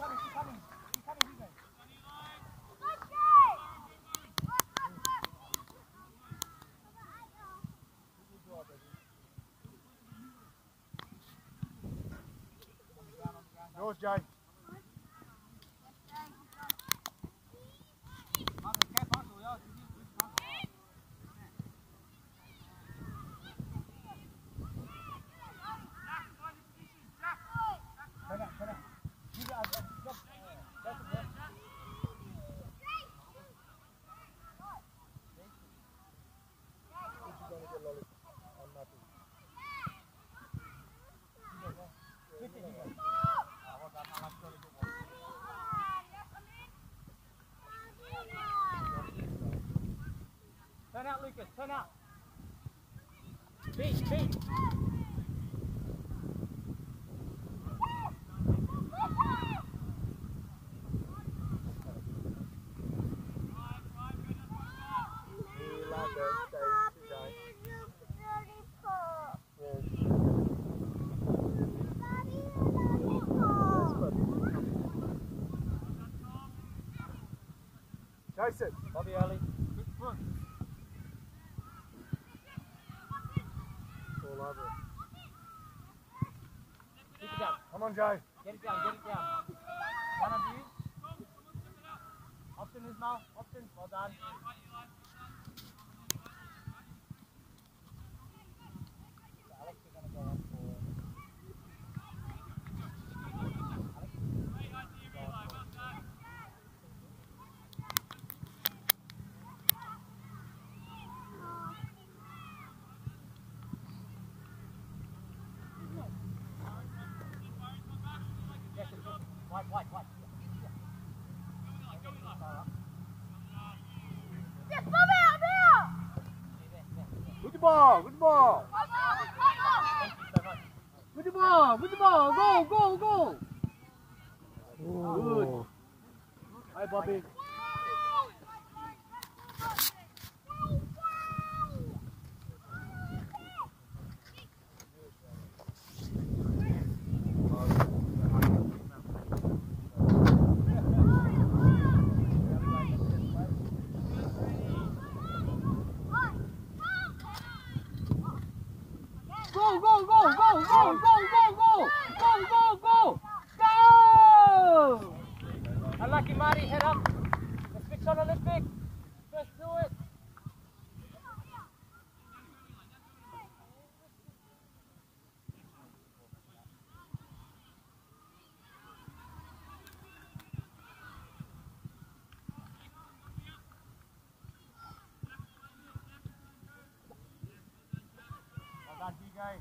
Yours, Jay. Turn out, Lucas, turn out. Beat, beat. Jason. Bobby early. Good foot. All over it. Keep it down. Come on, Jay. Get it down, get it down. One of you. Austin, Ismail. Austin, well done. Alex, you're going to go on for... White. Yes, Bobby, I'm here! Good ball, good ball. Thank you so much. Good ball, go. Good. Hi, Bobby. Go! Unlucky, Marty, head up. Let's fix on Olympic. Let's do it. Well done, DJ.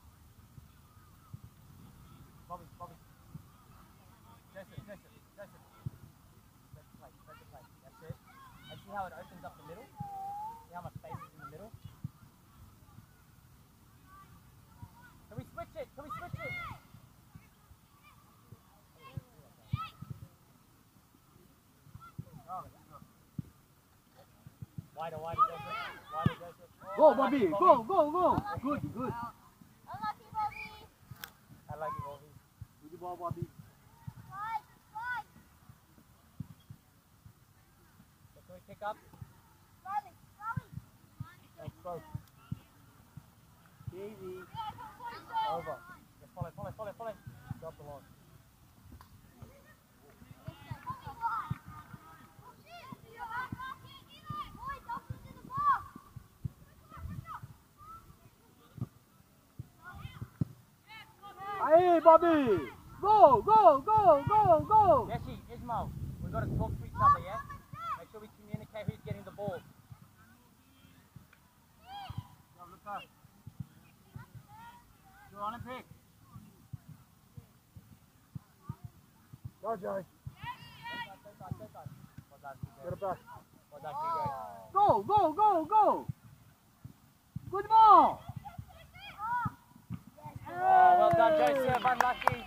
Bobby. Jason. Press the plate. That's it. And see how it opens up the middle? See how much space is in the middle? Can we switch it? Wider, Joseph. Go, Bobby, go. Good. Unlucky, Bobby. I like it, Bobby. Good ball, Bobby. Slide. So can we pick up? Slowly. Thanks, both. Easy. Over. Just follow. Drop the line. Hey, Bobby. Go. Jesse, Ismail, we've got to talk to each other, yeah? Make sure we communicate who's getting the ball. Go, Lucas. You're on a pick. Go, Jay. Get it back. Well done, Hugo. Go. Good ball. Oh, well done, Joseph. Unlucky.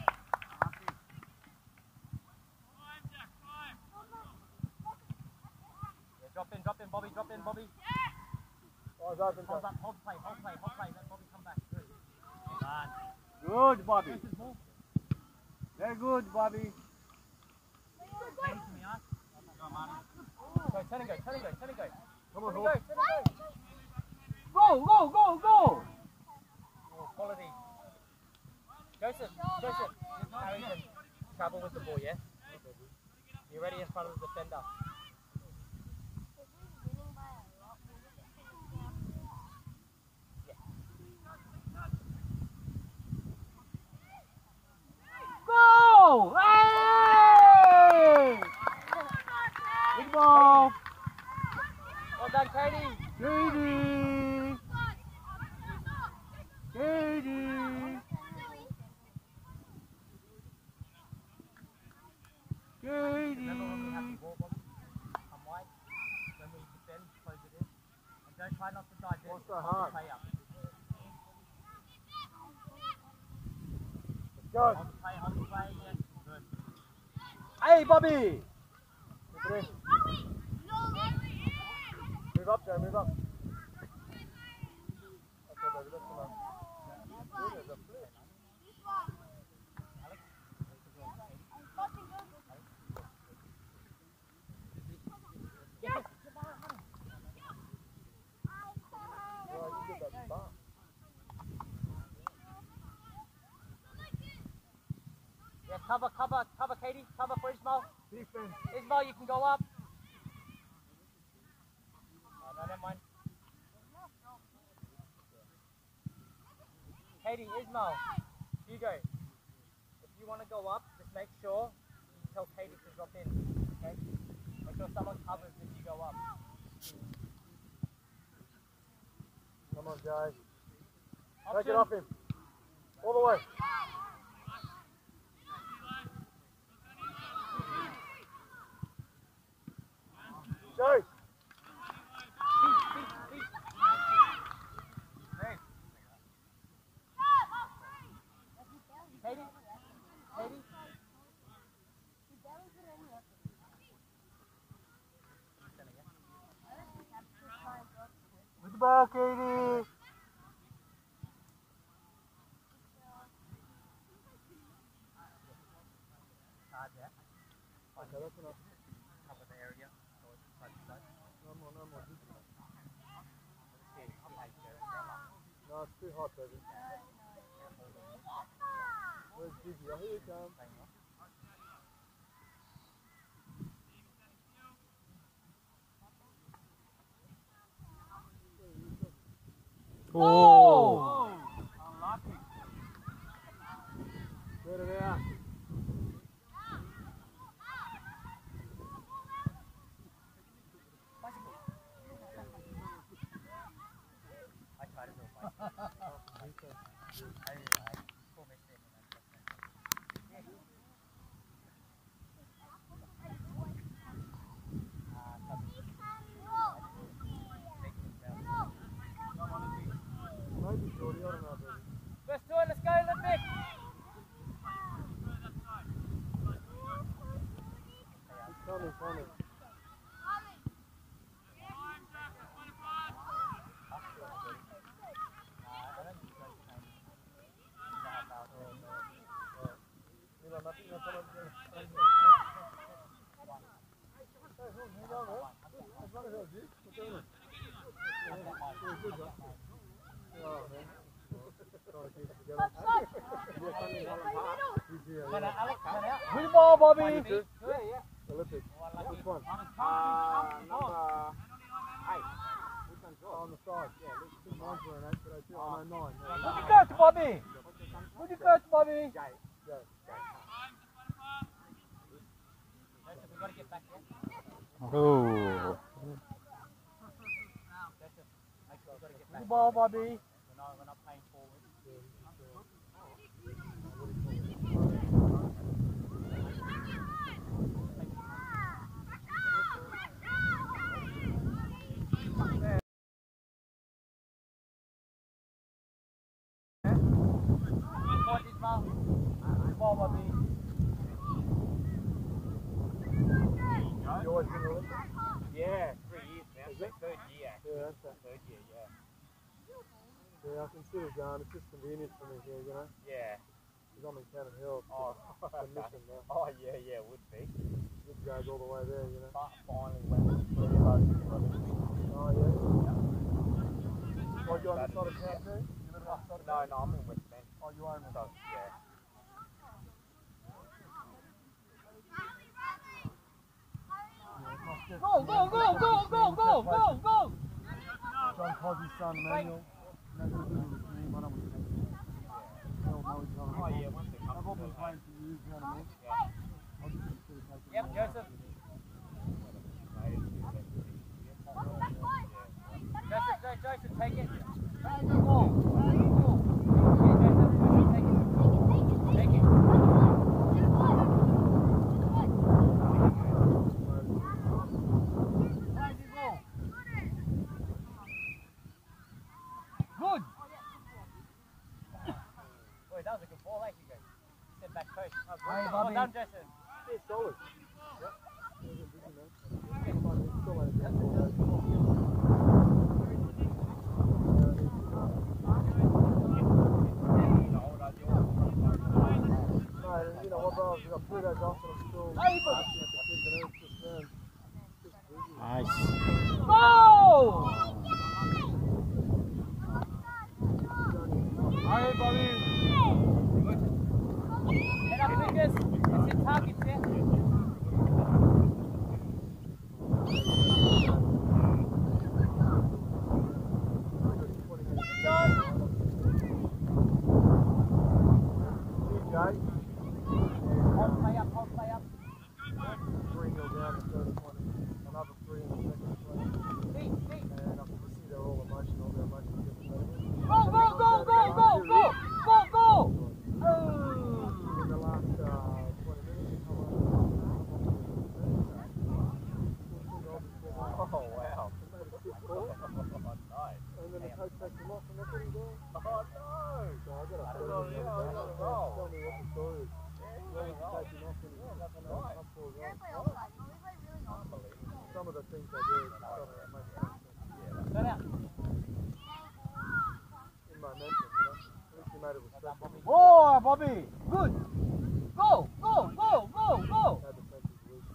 Yeah, drop in, Bobby. Oh, it's open, Hold Jay. up, hold play. Let Bobby come back. Good. Well done. Good, Bobby. Joseph's ball. Very good, Bobby. Katie, can we ask? Go, turn and go, turn and go, turn and go. Come on, Turn and go, Hope. turn and go. Go! Oh, quality. Joseph, Harrington, travel with the ball, yeah? You're ready in front of the defender. Go! Hey! Good ball! Well done, Katie. Katie! Katie! Remember when we have Katie! the ball, Bobby? Come wide. When we defend, close it in. And don't try not to dive in. What's so Hold hard? the play up. Let's go! Hold the play, yes. Good. Hey, Bobby! Keep it in. Move up, Joe, move up. Okay, baby, let's come on. Good as a flip. Well, you did that spot. Yeah, cover, Katie. Cover for Ismail. Defense. Ismail, you can go up. Oh, no, never mind. Katie, Ismail, Hugo, if you want to go up, just make sure you tell Katie to drop in, okay? Make sure someone covers if you go up. Come on, guys. Option. Take it off him. All the way. Shoot. Hey. Katie? Katie? With the ball, Katie. Card, yeah. Okay, that's enough. Cover the area. So it's side to side. No more. See how you go. No, it's too hot, baby. Where's Gigi? Oh, here you come. Oh! Unlucky. Get it out. I tried to do it. Maybe Jordy, I don't know, baby. First two, let's go, Olympic! He's coming. Good ball, Bobby. Olympic. Which one? Number 8. On the side. Yeah, mine's were an 8, but I do. I'm 9. Good you go, Bobby! Good you go, Bobby! Go. We've got to get back there. Oh. Good ball, Bobby. We're not playing forward. Good ball, Bobby. You always been Olympic? Yeah, 3 years now. Is it? Third year. Yeah, that's that. Third year, yeah. Yeah, I consider going. It's just convenient for me here, you know? Yeah. Because I'm in Cannon Hill. Oh, It's a mission now. oh yeah, would be. You goes all the way there, you know. But finally went with 3 of those brothers. Oh, yeah. Oh, you're on the side of town too? You live on the side of No, town? no, I'm in West Bend. Oh, you are in the So, yeah. Go, go, go, go, go, go, go, go! John Cosby's son, Emmanuel. No good with his team. I don't want to take him. They all know each other. Oh, yeah, once they come They've all to been the playing for years, you know what I mean? Yeah. I'll just consider taking Yep, them. Joseph. Joseph, take it. Take the ball. Take the ball. Okay, Joseph, take it. Take it. Good. Boy, that was a good ball, eh, Hugo? Step back coach. Hey, Well Bobby. done, Joseph. Yeah, solid. Yep. Busy, man. Still ain't a good ball, you know what, bro? I've got 3 days off and I'm still looking at the kids and it's just, man, just busy. Nice. Go! Hey, Bobby. Head up, Lucas. Let's hit targets there. Good on. Jay. Hold play up, hold play up. 3-0 down the third 20. Another 3 in the second 20. Feet, feet. And I can see they're all emotional. Their emotions get the better of them. Go, go, go, go, go, go, go, go. Oh. In the last 20 minutes, Oh, wow. Nice. and then the coach takes him off and look what he's doing. Oh, no. So I got to Tell me what the story is. Why would you take him off when he's up for a goal? Some of the things they do, it makes no sense. Turn out. In momentum, you know. At least he made it respectful. Boy, Bobby. Good. Go, go, go, go, go. Had the fences loose.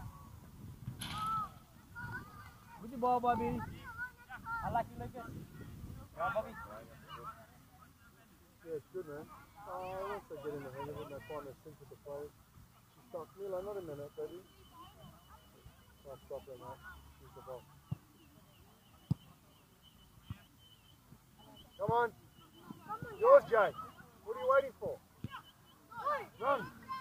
Good ball, Bobby. I like you, Lucas. Right, Bobby? Yeah, it's good, man. Once they get in the hang of it and they find their sync with the players. She stops Milo, not a minute, baby. I'll stop her, mate. Use the ball. Come on. Yours, Jay. What are you waiting for? Run.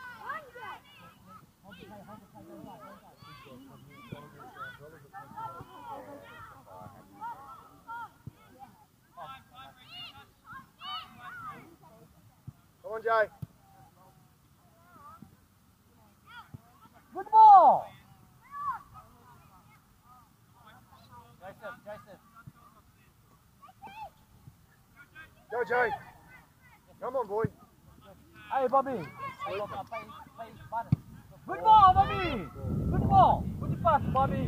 Come on, Jay. Good ball. Joseph, Joseph. Go, Jay. Come on, boy. Hey, Bobby. Play button. Good ball, Bobby. Good ball. Good pass, Bobby.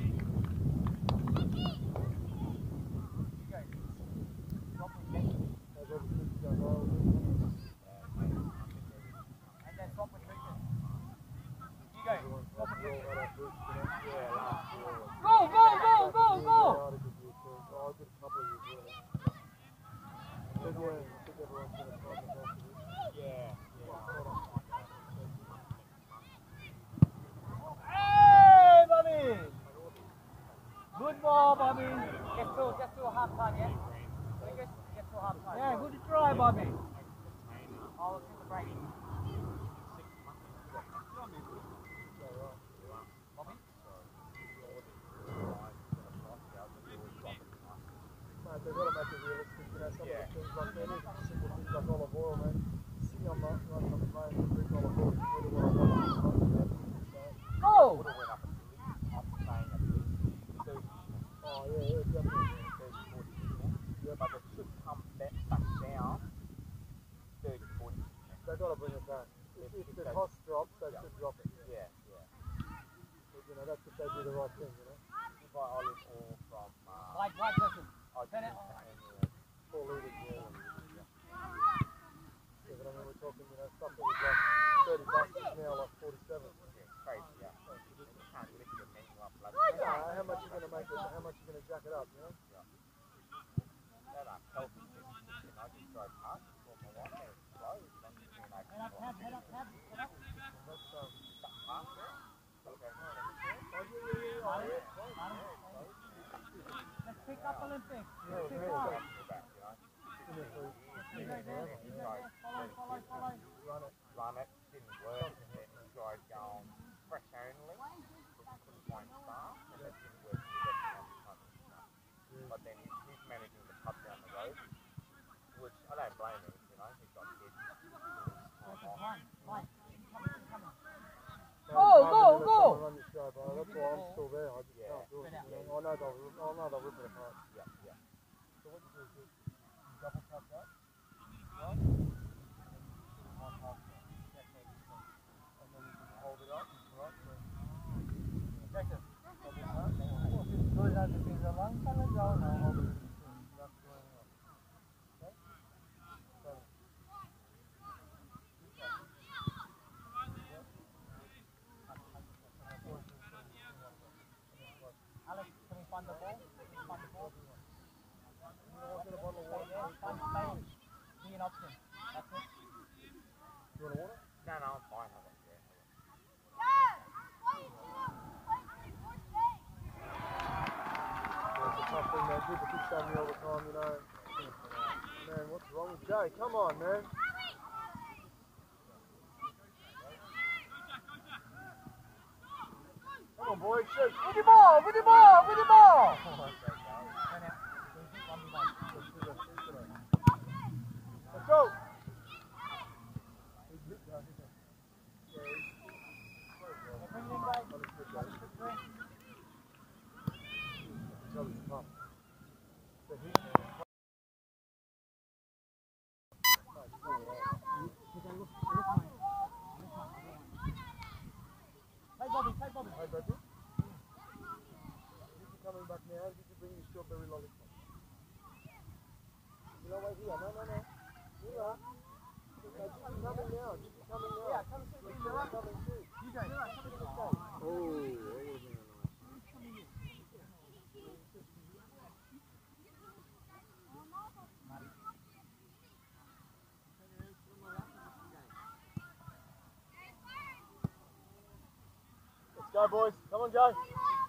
Go, go, go, go, go! Hey, Bobby! Good ball, Bobby. Just to a half time, yeah? Lucas, get to a half time. Yeah, good try, Bobby. Oh, let's hit the break. They've got to make it realistic, you know, some of the things like that, even simple things like olive oil, man. Sitting on the running on the plane and drink olive oil, you really want to watch it. Go! Oh, yeah, definitely. But it should come back down 30, 40. They've got to bring it back. If the cost drops, they should drop it. Yeah. But, you know, that's if they do the right thing, you know. You buy olive oil from White person. Turn it. 4 litres, yeah. Yeah, but I mean, we're talking, you know, stuff that was like $30 is now like 47. crazy, yeah. You can't make it, how much you're going to jack it up, you know? That healthy thing. I just drove past before my wife had it closed. I'm just doing that. Head up. That's, Past there. Okay. Let's pick up Olympics. Let's pick up. follow. Run it, didn't work, and then he tried going fresh only, because he couldn't find staff, and that didn't work. But then he's managing to cut down the road, which I don't blame him, you know, he's got kids. Go! Run your show, bro. That's why I'm still there. I just can't do it. I know they'll rip it apart. Yeah. So what you do is you double tap that, right? And then you just hold it up, right? Check it. Dois na defesa lá não tá legal não. That's the way it is. Okay? So, Alex, can we find the ball? Find the ball. Find space. Be an option. That's it. you want water? No, I'm fine. I don't care. It's a tough thing, man. People keep saying me all the time, you know. Man, what's wrong with Jay? Come on, man. Come on, boy, shoot. With the ball! Let's go. Hey Bobby. Hey, baby. If you're coming back now, did you bring your strawberry lollipop? You know, wait here. No. Here. Just coming now. Yeah, come sit with me. Coming too. You guys. Oh, that would have been nice. Let's go, boys. Come on, Joe.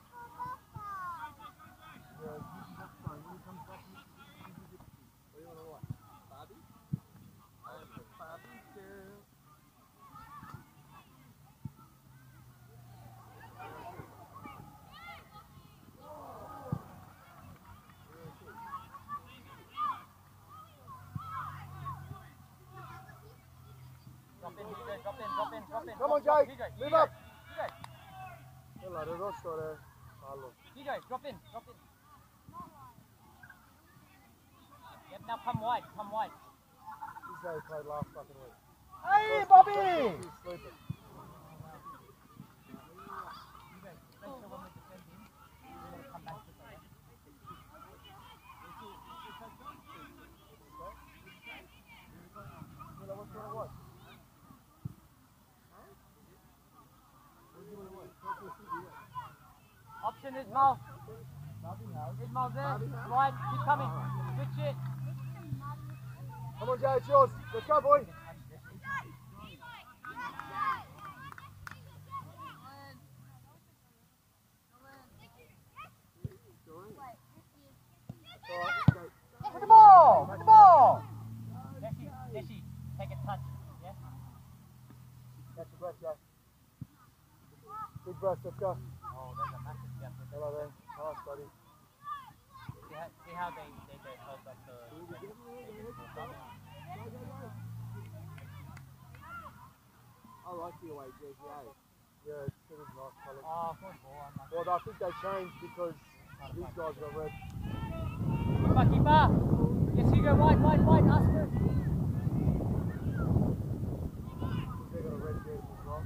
Drop in. Come on, Jake. Move up. TJ. Hello, there's also there. Hello. TJ, drop in. Yep, now come wide. This guy played last fucking week. Hey, Bobby! He's sleeping. Option Ismail. Ismail's there. Right, keep coming. Switch it. Come on, Jay, it's yours. Let's go, boy. With the ball. Deshi, take a touch. Yeah. Catch your breath, Jay. Big breath, let's go. Oh, there's a massive gap. Hello there. Nice, buddy. See how they hold up the. I like the away jersey, Yeah, it is nice colour. Oh, good ball. Well, I think they changed because these guys got red. Keeper. Yes, you go wide. Ask for it. They got a red jersey as well.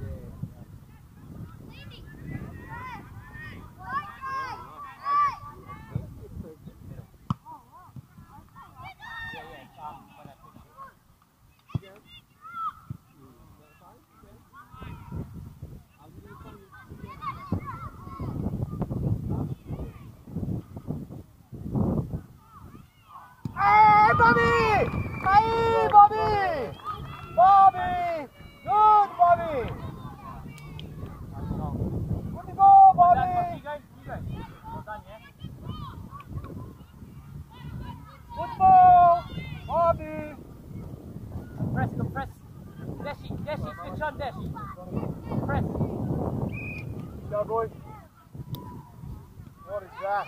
go, boy. What is that?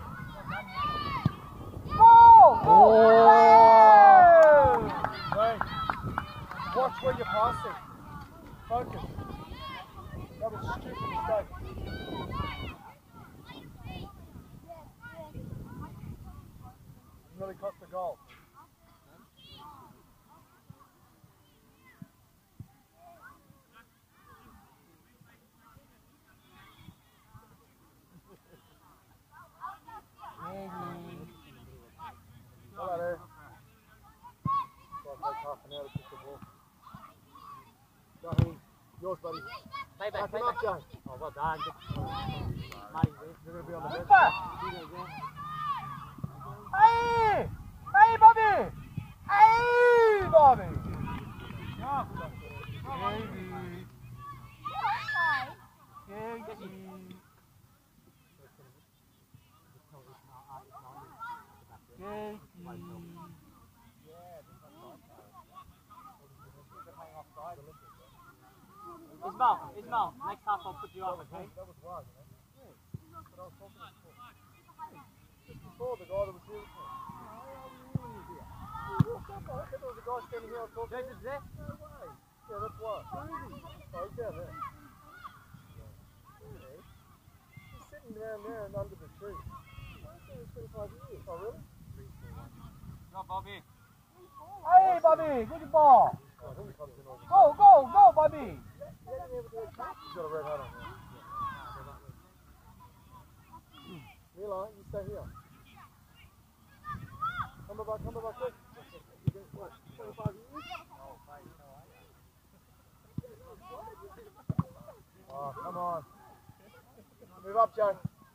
Go! Oh! Wait. Watch where you're passing. Focus. That was a stupid mistake. Nearly cost the goal. Hello there. So I'll take half an hour to kick the ball. Jaheen, yours, buddy. Play back, Back play him up, back. Jay. Oh, well done. You're going to be on the bench. Hey! Hey, Bobby! Hey, Bobby! Ismail, next half I'll put you up, okay? That was wild, you know? Yeah. That's what I was talking about before. Just before, the guy that was here with me. He walked up, I said there was a guy standing here I was talking to. Joseph's there? No way. Yeah, that's why. Where is he? Oh, he's down there. Really? He's sitting down there and under the tree. I've seen him 25 years. Oh, really? Go, Bobby. Hey, Bobby, good ball. Oh, I think he comes in all the time. Go, Bobby. He hasn't ever done a catch. He's got a red hat on there. Eli, you stay here. Come about, quick. You get what, 25 years? Oh, come on. Move up, Jay.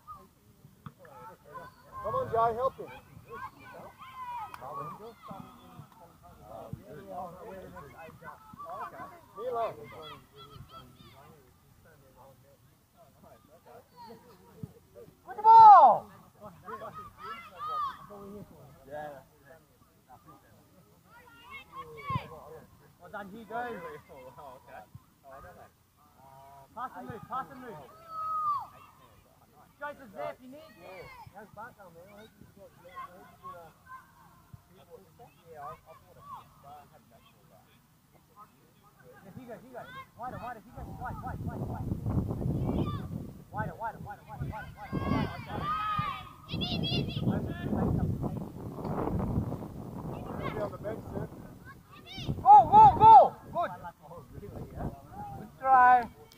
Come on, Jay, help him. Eli. Good ball. Well done, Hugo. Pass and move. Joseph's there if you need. Goes back down there. I hope he's got Hugo. Wider. Hugo. Wide. Wider. Be on the bench, sir. Go! Good. Good try.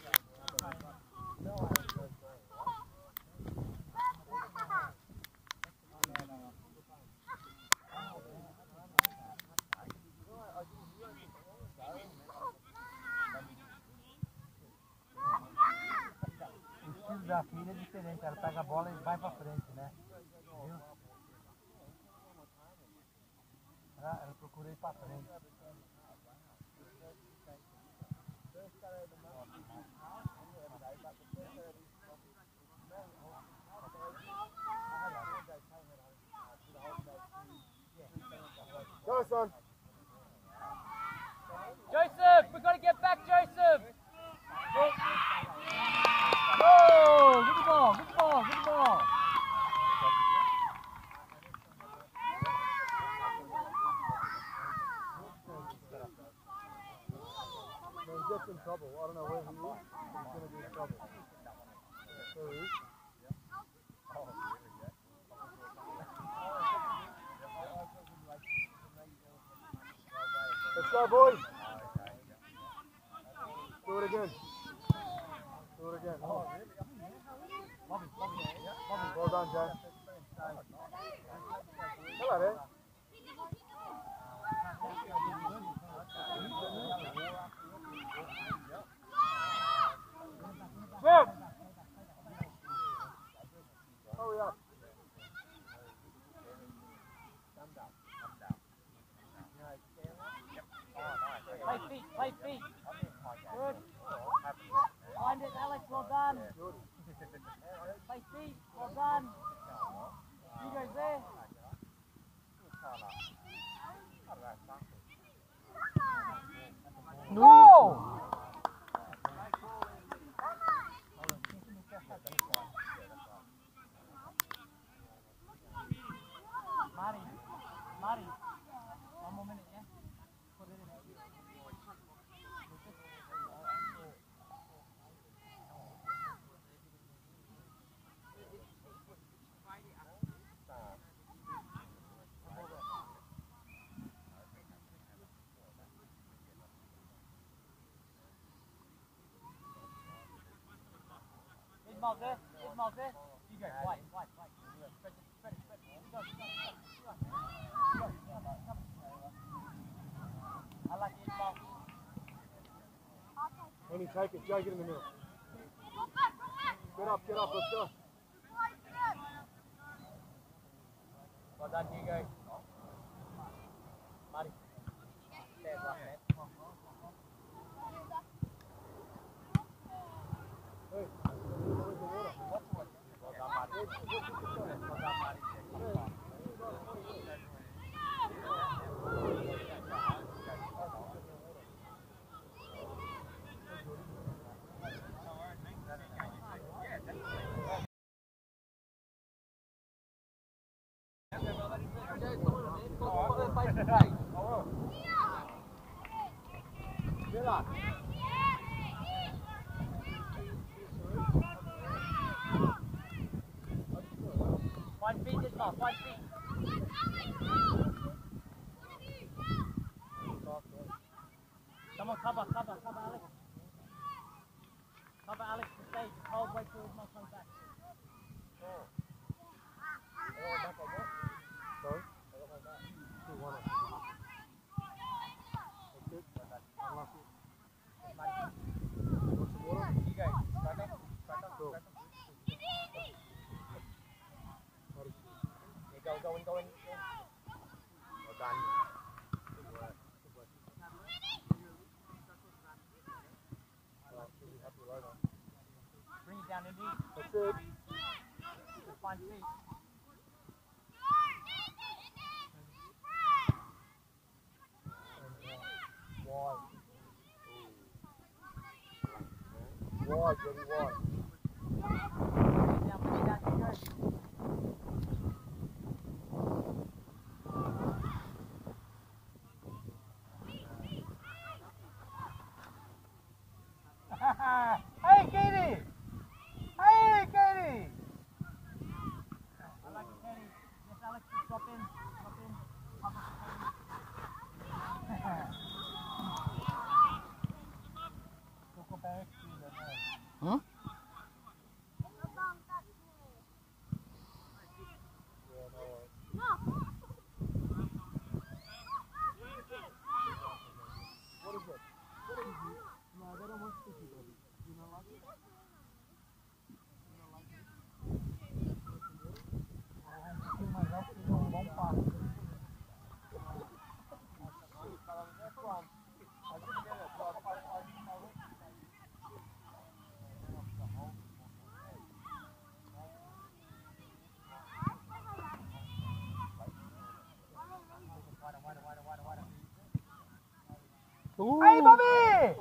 Da filha é diferente, ela pega a bola e vai pra frente, né? Viu? Ela procura ir pra frente. Go, son. Joseph, we got to get back, Joseph. Oh, good ball. No, he gets in trouble. I don't know where he is. He's going to be in trouble. There he is. Let's go, boys. Do it again. Oh, really? Well done, Jay. Hello there. Swim! Hurry up. Play feet. Good. Find it, Alex, well done. Play feet, well done. You guys there? Ismail's there. Ismail's there. You go. White. Spread it. Go. I like it, Ismail. Henny, take it. Jay, get in the middle. Get up, let's go. Well done, Hugo. Marty. Stand right, man. Hey, where's the water? Well done, Marty. Well done, Marty. One feet, Ismail. 1 feet. Come on, cover, Alex. Cover Alex to stay. Just hold, wait till Ismail comes back. Sorry? 2-1. That's good. Unlucky. Want some water? You go. Strike up. Cool. Yeah, go in. Well done. Good work. Should be happy later. Bring it down in deep. That's it. Just find feet. Wide, Jenny, wide. Bring it down, you go. Hey, Katie! I like it, Katie. Yes, Alex, just drop in. Huh? What is it? No, they don't want sticky, baby. You don't like it? Ooh. Hey, Bobby!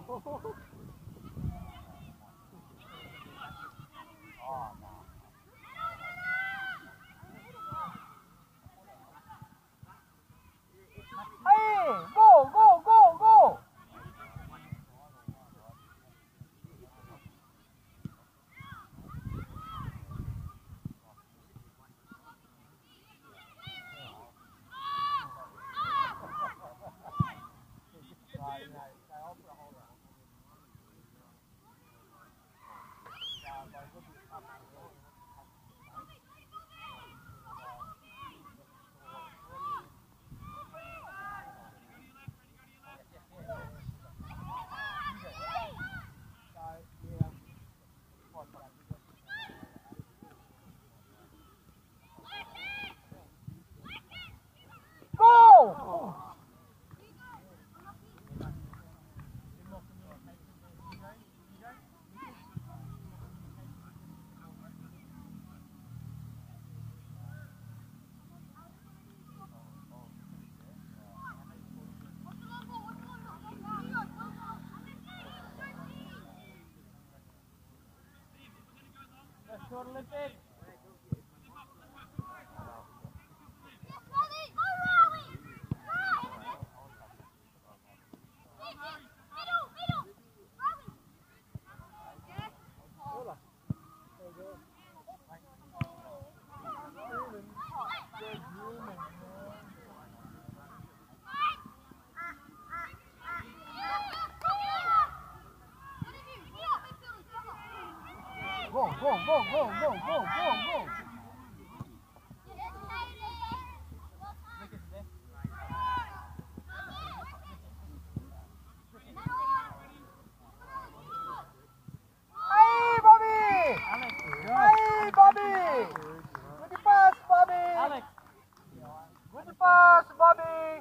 Hey, go! Go! Short Olympic. Go, go, go, go, go, go, go, go. Hey, Bobby! Hey, Bobby! Good pass, Bobby! Alex! Good pass, Bobby!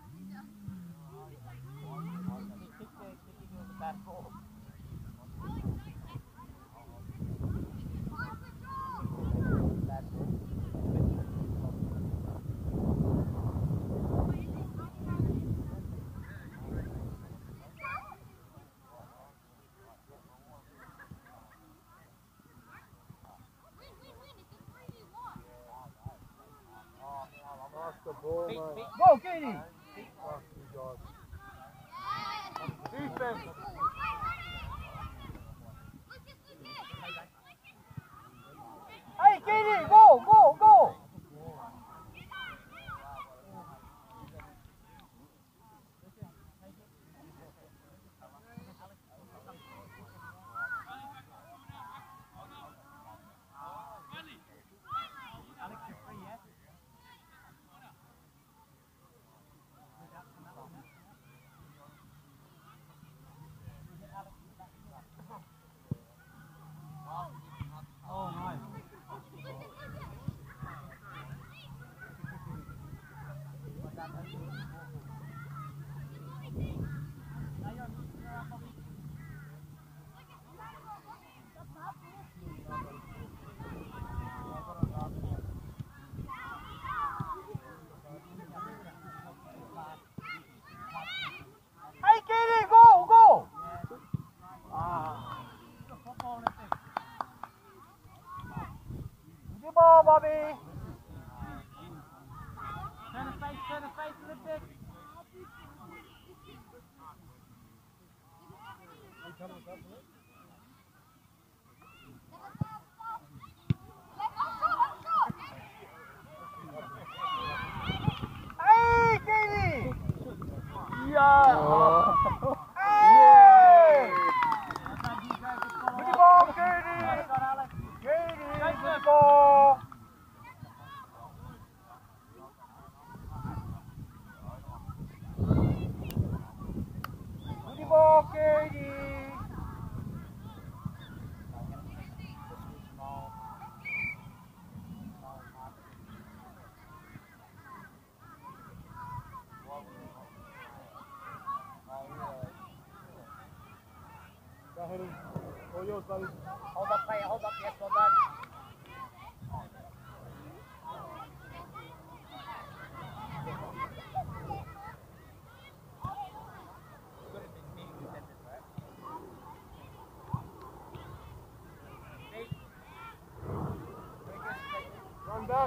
Lost the ball, mate. Go, Katie! Oh, you guys. Defense! Hey, Katie, go, go, go! Oh, nice. Hey, Katie, go, go! Good ball, Bobby. Turn the face a little bit. Hey, Katie! Yeah! Hey! Good ball, Katie! Katie, good ball! Good ball, Katie! Go ahead and all yours, buddy. Hold up, player, hold up, yes, well done. Run back.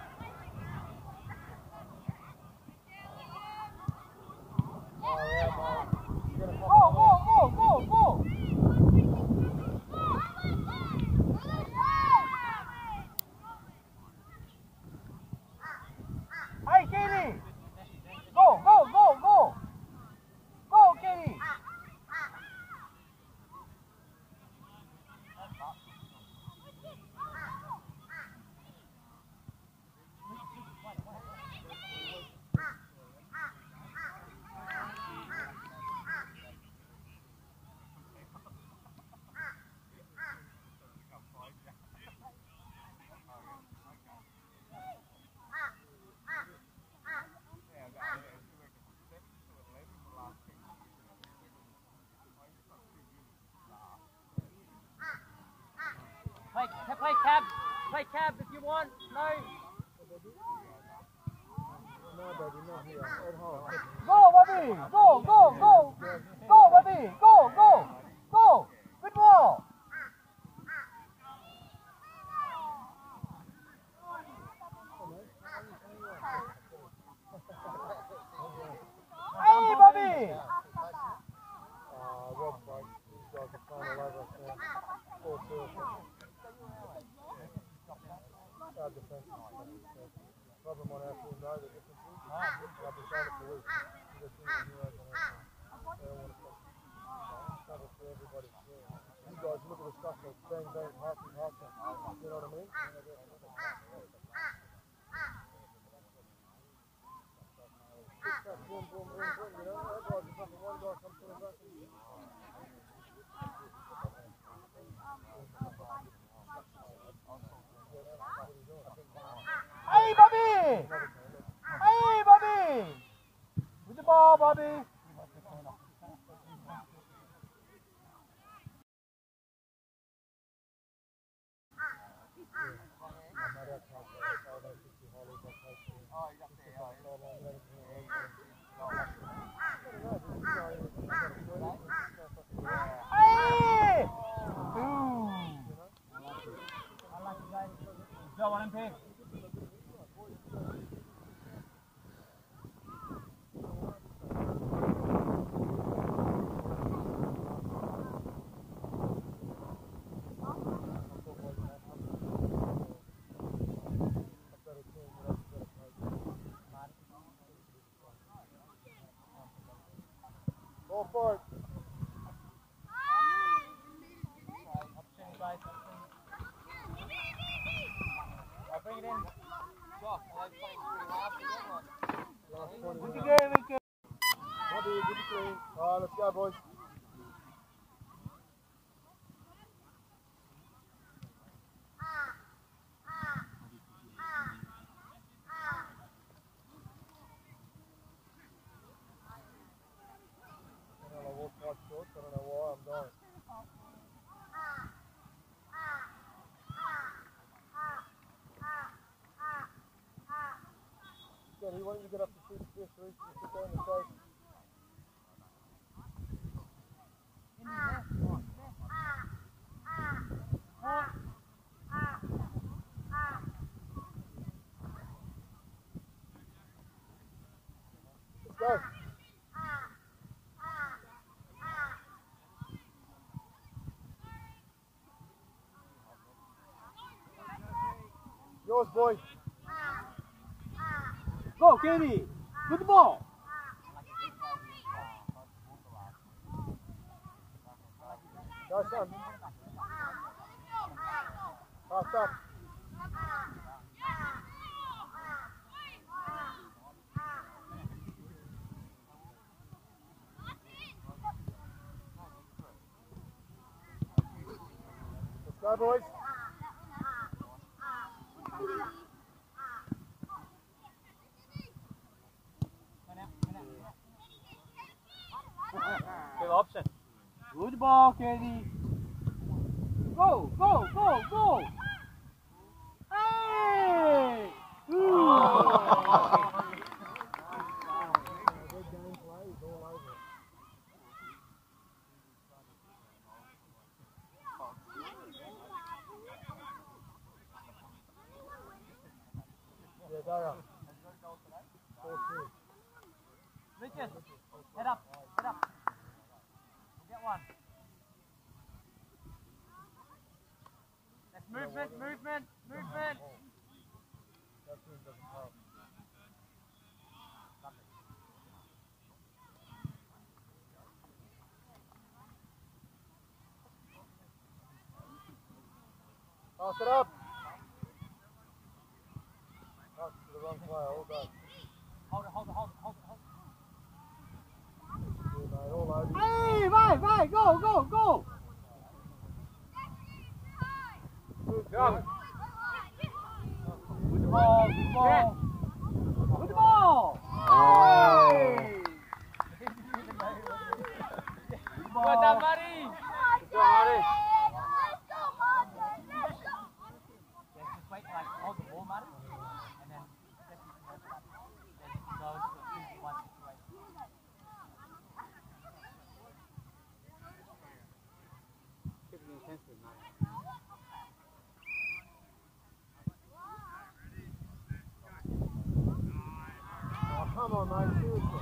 Go, go, go, go, go! Hey, Katie! Go, go, go, go! Go, Katie! Play cab if you want. No. No, baby, not here. At home. Go, Bobby! Go, go, go! Go, Bobby! Go, go! Go! Good ball! Hey, Bobby! Rob, mate, these guys are playing all over us now. Full circle. Our defence is problem on our team, though, the difference is, I've been saying it for weeks, the team is heroes on our team. They all want to play. Trouble for everybody's team. you guys, look at the stuff like bang, bang, half and half. You know what I mean? Boom, boom, boom, boom, you know? Otherwise, the fucking one guy comes to the back and... Hey, Bobby! Hey, Bobby! With the ball, Bobby! Hey! Ooh! Go on and pick. Go for it. I'll bring it in. Good to go, Ricky. Alright, let's go, boys. I walk quite short, so I don't know why I'm going. Kenny, why don't you get up to shoot this, Reese? You sit there in the face. Let's go. Yours, boy. Go, Kenny! With the ball! Go, son. Pass up. Let's go, boys. Good option. Good ball, Kenny. Go, go, go, go! Hey! Yeah, Dara. 4-2. Richard, head up, head up. We'll get one. That's movement, movement, movement. That team doesn't help. Pass it up. Pass to the wrong player, all day. Hold it, hold it, hold it, hold it, hold it. Yeah, mate, all over. Hey, vai, go, go, go! Good job. With the ball, with the ball. With the ball! Hey! Well done, buddy! Good job, Marty. Just wait, like, hold the ball, Marty. And then, then go to a 2-1 situation. Keep it intensive, Marty. Oh, come on, mate, seriously.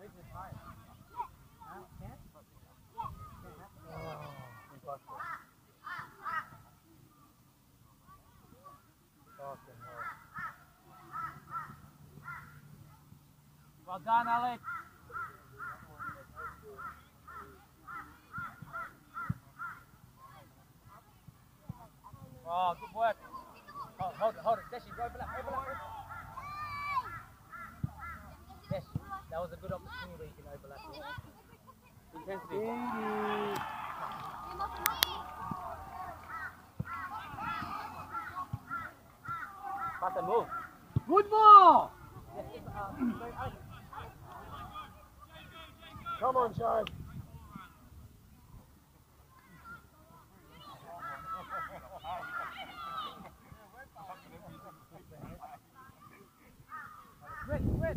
Well done, Alex. Oh, good work. Hold it. Deshi, overlap. Desh, that was a good opportunity where you can overlap. Intensity. Pass and move. Good ball! Yes, Alex. Come on, Shane. Red.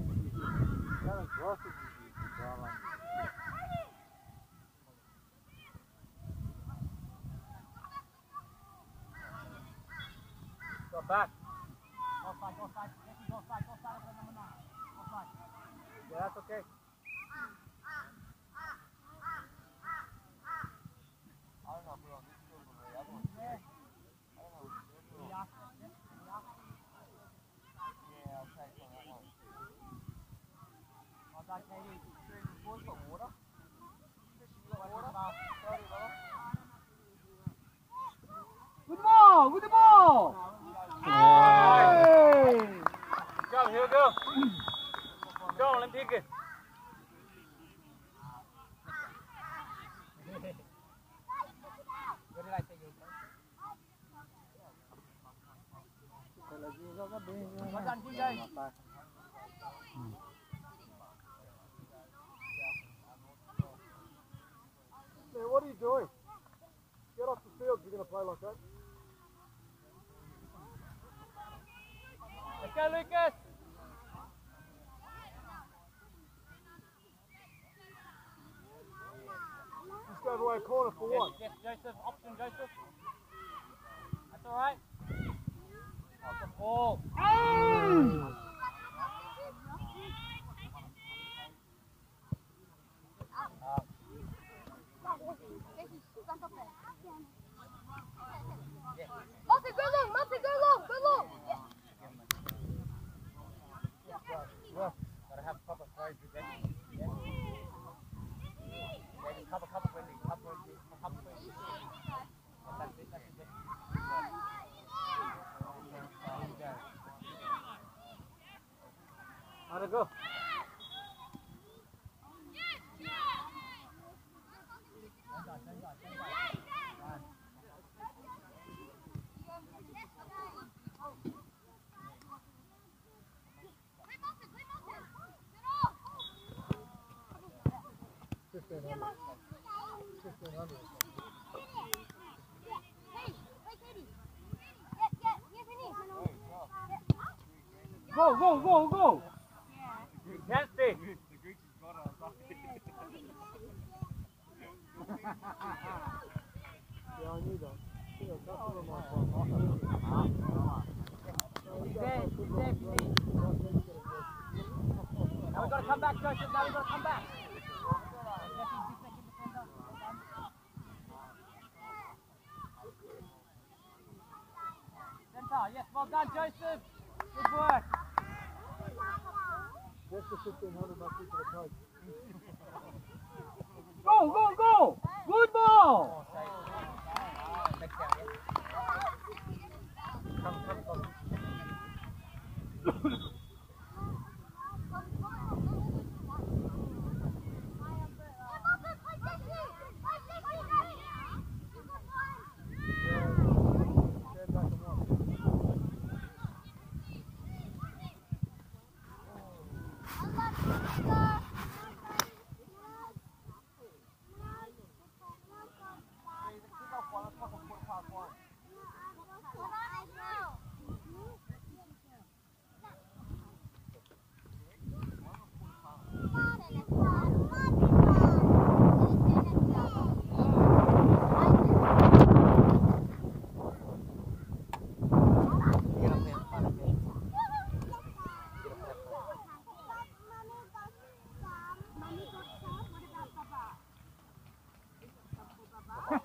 Go back. Go side. Yeah, that's okay. Good ball! Hey! Go, here we go. Go, let me pick it. Where did I take you? Well done, TJ. Man, what are you doing? Get off the field if you're going to play like that. Let's go, Lucas. Just gave away a corner for what? Yes, Joseph. Option, Joseph. That's all right. Oh, the ball. Martin, go long. Gotta have proper throws with that. Yeah. Cover, Wendy. Cover. That's it. How'd it go? Go! Intensity! Yeah, I knew that. Yeah, that's what I'm like. He's there. Now we've got to come back, Joseph. Centre, yes, well done, Joseph. Good work. What's the 1,500 back into the coach? Go! Good ball! Come.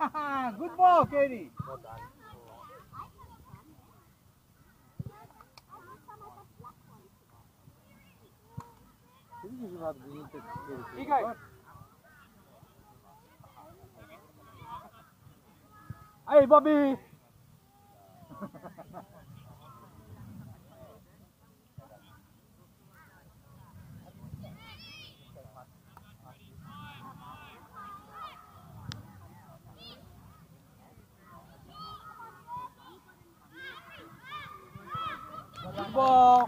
Good ball, Katie. Well done. You go. Hey, Bobby. Good ball.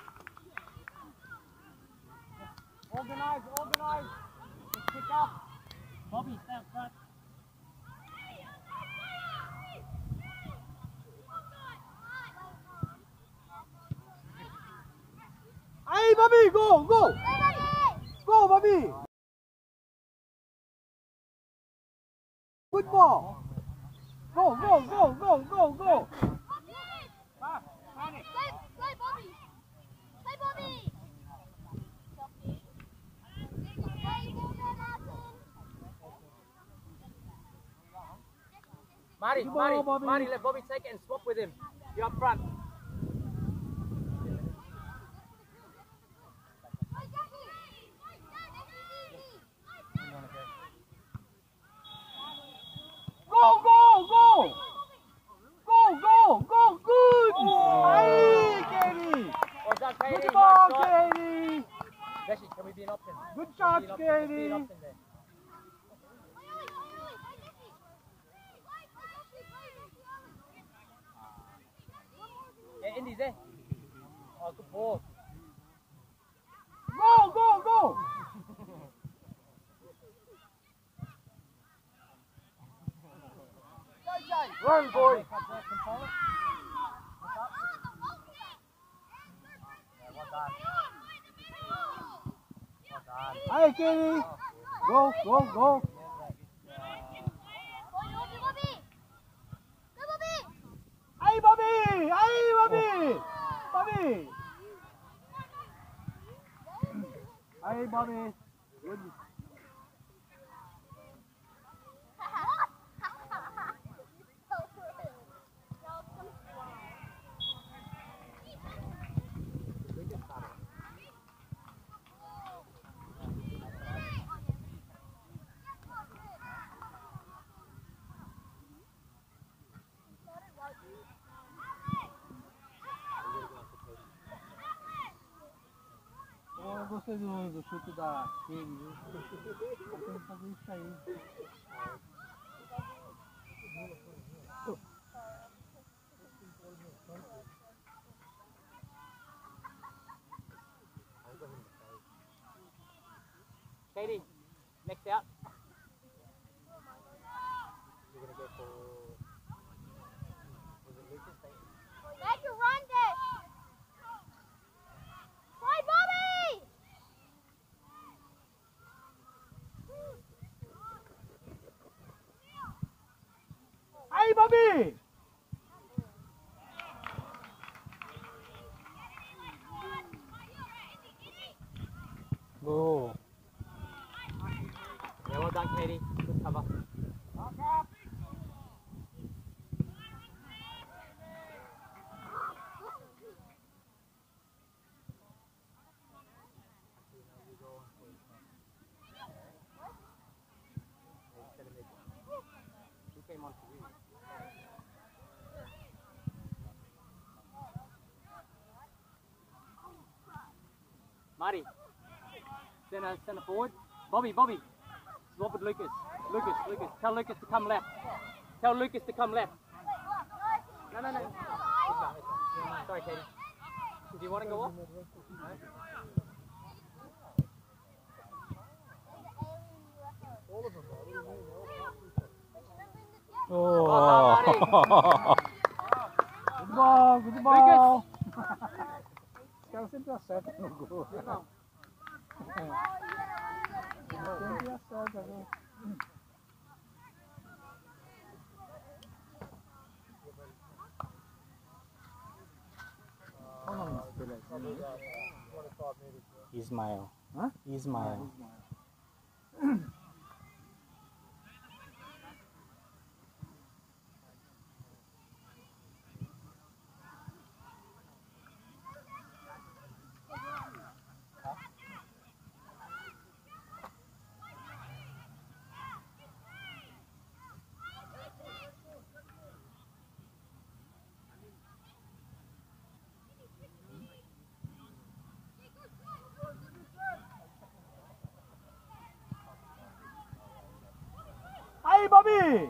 Organize, organize. Pick up. Bobby, stand front. Hey, Bobby, go, go. Go, Bobby. Good ball. Go, go, go, go, go, go. Play Bobby. Play Bobby. Marty, let Bobby take it and swap with him. You're up front. Go, go, go! Go, go, go, good! Hey, Katie! Well done, Katie. Good ball, Nice shot. Katie! Actually, can we be an option? Good shot, Be an Katie! option there. Yeah, Indy's there. Oh, good ball. Go, go, go! Run, boy! Yeah, well done. Well done. Hey, Katie! Go, go, go! Hey, Bobby! Hey, Bobby! Bobby! Hey, Bobby! Good. Eu gostei do chute da Kelly, viu? Eu tenho que fazer isso aí. Katie, next out. You're going to go for... Was it Lucas? Make a run, Dish. Play Bobby. Hey, Bobby! Go. Yeah, well done, Katie. Good cover. Who came on for you? Marty, center forward. Bobby. Swap with Lucas. Lucas. Tell Lucas to come left. Tell Lucas to come left. No. Sorry, Katie. Do you want to go off? No? All of them, what do you mean? Oh. Good ball, good ball. Os caras sempre acertam no gol. Sempre acertam, viu? Qual o nome dele aqui? 25 meters. Ismael. Hã? Ismael. Hey, Bobby!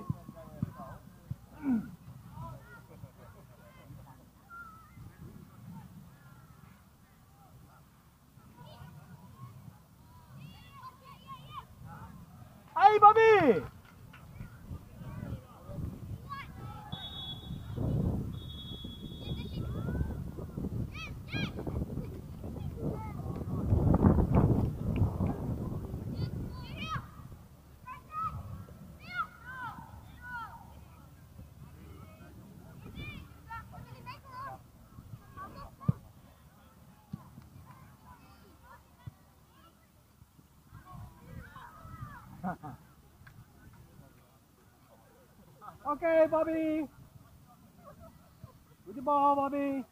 Hey, Bobby! Okay, Bobby. Good ball, Bobby.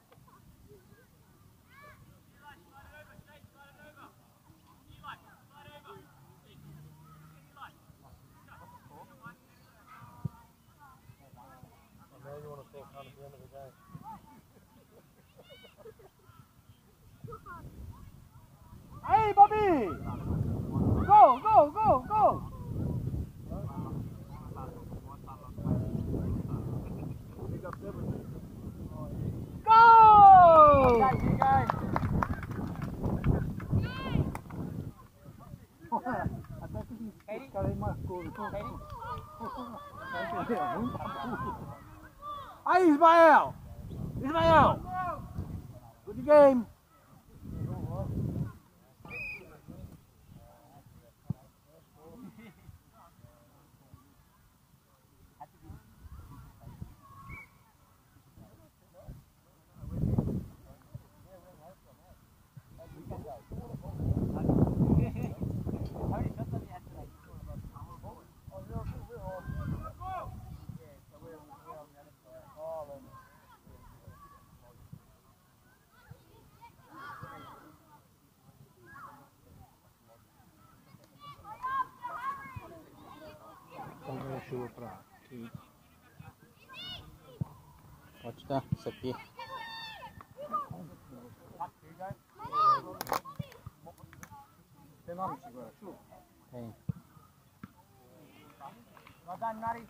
Now you want to talk on at the end of the game. Hey, Bobby. Go, go, go, go. Pick up everything. Go! Okay, you go. Hey, Ismael. Ismael. Good game. Watch that, Saki. Hey. Well done, Matty.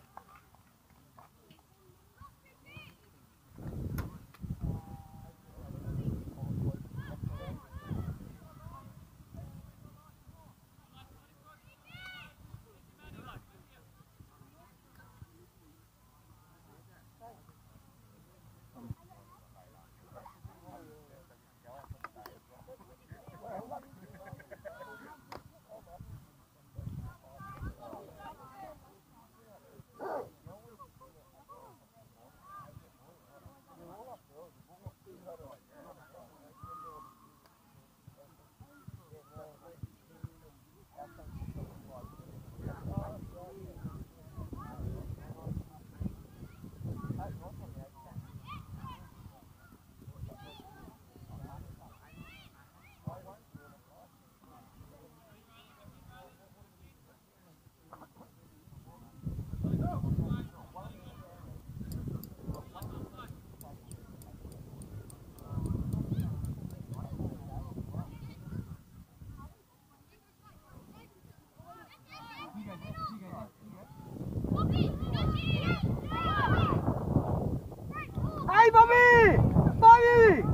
Hey, Bobby! Bobby!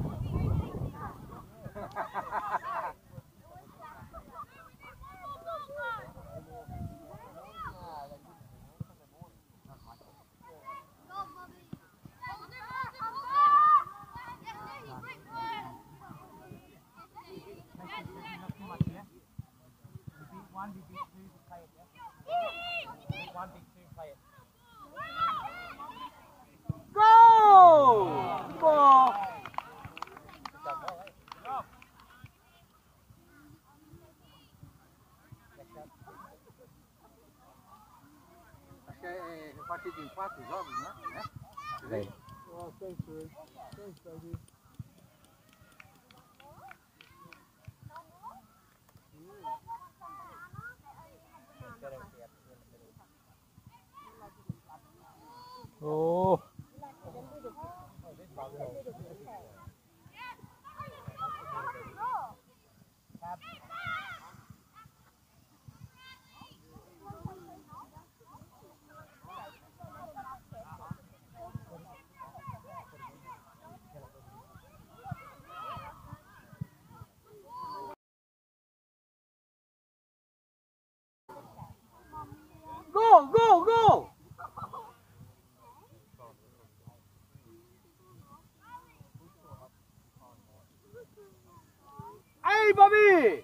One, we beat two to play it, yeah? Beat one, beat two, play it. Go! Good ball. Right. Oh, thanks, Ray. Thanks, baby. Oh. Go, go, go! Hey, Bobby!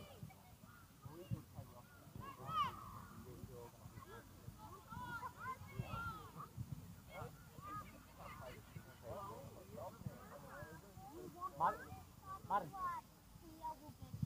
Martin.